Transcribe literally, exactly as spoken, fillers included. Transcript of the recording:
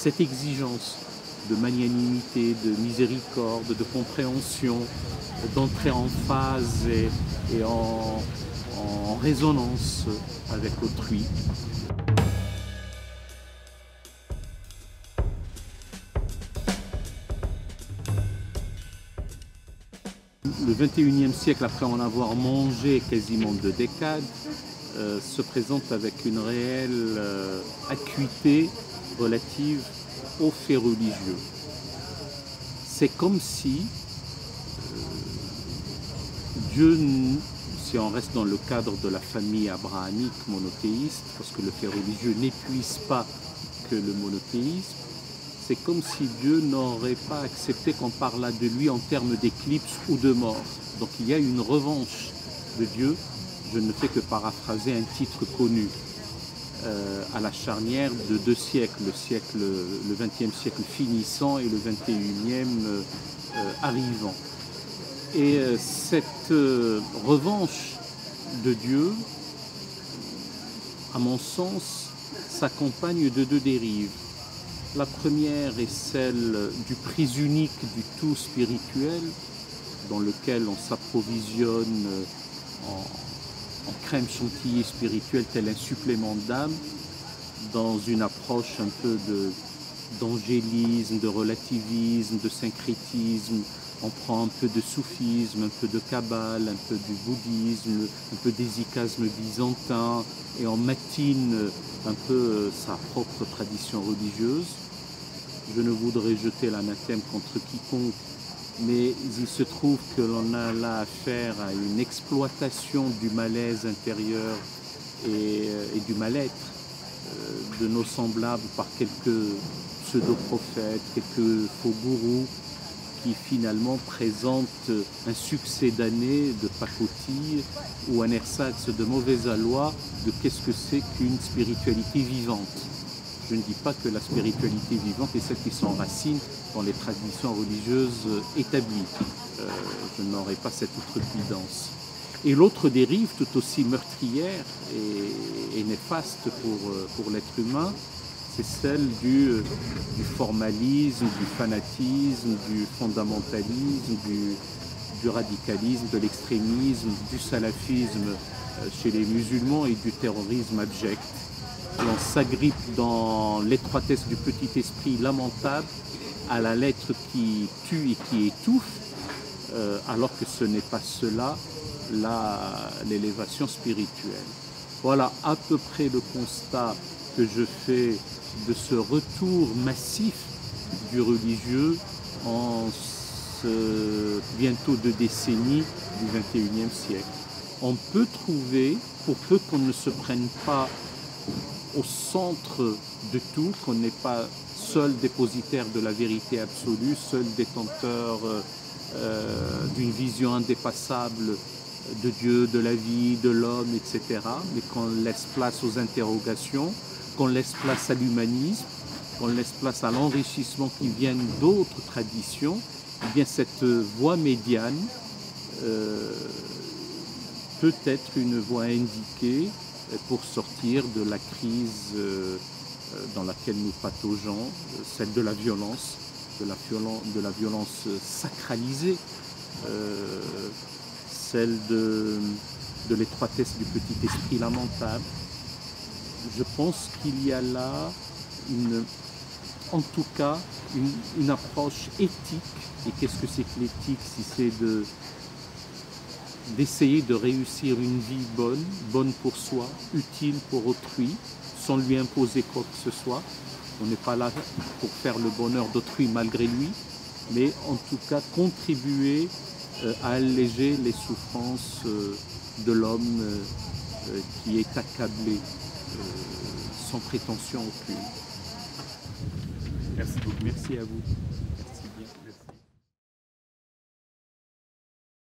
cette exigence de magnanimité, de miséricorde, de compréhension, d'entrer en phase et, et en, en résonance avec autrui. Le vingt et unième siècle, après en avoir mangé quasiment deux décades, euh, se présente avec une réelle euh, acuité relative aux faits religieux. C'est comme si euh, Dieu, si on reste dans le cadre de la famille abrahamique monothéiste, parce que le fait religieux n'épuise pas que le monothéisme, c'est comme si Dieu n'aurait pas accepté qu'on parlât de lui en termes d'éclipse ou de mort. Donc il y a une revanche de Dieu. Je ne fais que paraphraser un titre connu euh, à la charnière de deux siècles, le siècle, le vingtième siècle finissant et le vingt et unième euh, euh, arrivant. Et euh, cette euh, revanche de Dieu, à mon sens, s'accompagne de deux dérives. La première est celle du prix unique du tout spirituel, dans lequel on s'approvisionne en, en crème chantilly spirituelle tel un supplément d'âme, dans une approche un peu de, d'angélisme, de relativisme, de syncrétisme. On prend un peu de soufisme, un peu de kabbale, un peu du bouddhisme, un peu d'hésychasme byzantin, et on matine un peu sa propre tradition religieuse. Je ne voudrais jeter l'anathème contre quiconque, mais il se trouve que l'on a là affaire à une exploitation du malaise intérieur et, et du mal-être euh, de nos semblables par quelques pseudo-prophètes, quelques faux gourous, qui finalement présente un succès d'années de pacotille ou un ersatz de mauvaise aloi de qu'est-ce que c'est qu'une spiritualité vivante. Je ne dis pas que la spiritualité vivante est celle qui s'enracine dans les traditions religieuses établies. Euh, je n'aurai pas cette outrecuidance. Et l'autre dérive, tout aussi meurtrière et, et néfaste pour, pour l'être humain, c'est celle du, du formalisme, du fanatisme, du fondamentalisme, du, du radicalisme, de l'extrémisme, du salafisme chez les musulmans et du terrorisme abject. On s'agrippe dans l'étroitesse du petit esprit lamentable à la lettre qui tue et qui étouffe, euh, alors que ce n'est pas cela l'élévation spirituelle. Voilà à peu près le constat que je fais de ce retour massif du religieux en ce bientôt deux décennies du vingt et unième siècle. On peut trouver, pour peu qu'on ne se prenne pas au centre de tout, qu'on n'est pas seul dépositaire de la vérité absolue, seul détenteur euh, d'une vision indépassable de Dieu, de la vie, de l'homme, et cetera, mais qu'on laisse place aux interrogations, qu'on laisse place à l'humanisme, qu'on laisse place à l'enrichissement qui viennent d'autres traditions, eh bien cette voie médiane euh, peut être une voie indiquée pour sortir de la crise euh, dans laquelle nous pataugeons, celle de la violence, de la, violence, de la violence sacralisée, euh, celle de, de l'étroitesse du petit esprit lamentable. Je pense qu'il y a là, une, en tout cas, une, une approche éthique. Et qu'est-ce que c'est que l'éthique si c'est de, d'essayer de réussir une vie bonne, bonne pour soi, utile pour autrui, sans lui imposer quoi que ce soit. On n'est pas là pour faire le bonheur d'autrui malgré lui, mais en tout cas contribuer euh, à alléger les souffrances euh, de l'homme euh, qui est accablé euh, sans prétention aucune. Merci beaucoup. Merci à vous. Merci.